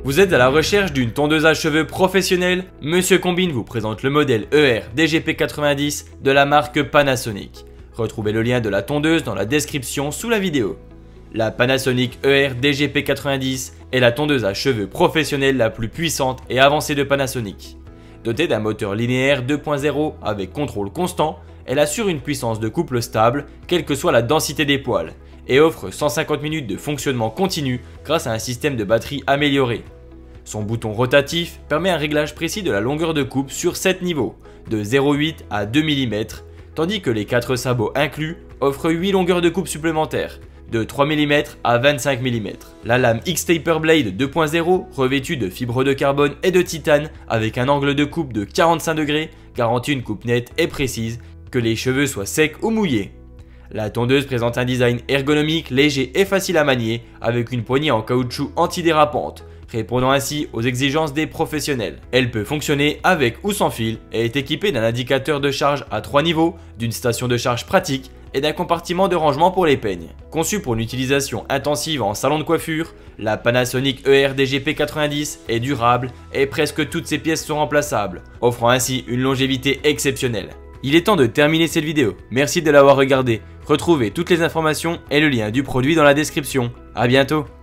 Vous êtes à la recherche d'une tondeuse à cheveux professionnelle? Monsieur Combine vous présente le modèle ER DGP90 de la marque Panasonic. Retrouvez le lien de la tondeuse dans la description sous la vidéo. La Panasonic ER DGP90 est la tondeuse à cheveux professionnelle la plus puissante et avancée de Panasonic. Dotée d'un moteur linéaire 2.0 avec contrôle constant, elle assure une puissance de couple stable, quelle que soit la densité des poils, et offre 150 minutes de fonctionnement continu grâce à un système de batterie amélioré. Son bouton rotatif permet un réglage précis de la longueur de coupe sur 7 niveaux, de 0,8 à 2 mm, tandis que les 4 sabots inclus offrent 8 longueurs de coupe supplémentaires, de 3 mm à 25 mm. La lame X-Taper Blade 2.0, revêtue de fibres de carbone et de titane avec un angle de coupe de 45 degrés, garantit une coupe nette et précise, que les cheveux soient secs ou mouillés. La tondeuse présente un design ergonomique, léger et facile à manier, avec une poignée en caoutchouc antidérapante, répondant ainsi aux exigences des professionnels. Elle peut fonctionner avec ou sans fil et est équipée d'un indicateur de charge à 3 niveaux, d'une station de charge pratique et d'un compartiment de rangement pour les peignes. Conçue pour une utilisation intensive en salon de coiffure, la Panasonic ER DGP90 est durable et presque toutes ses pièces sont remplaçables, offrant ainsi une longévité exceptionnelle. Il est temps de terminer cette vidéo, merci de l'avoir regardée. Retrouvez toutes les informations et le lien du produit dans la description. A bientôt.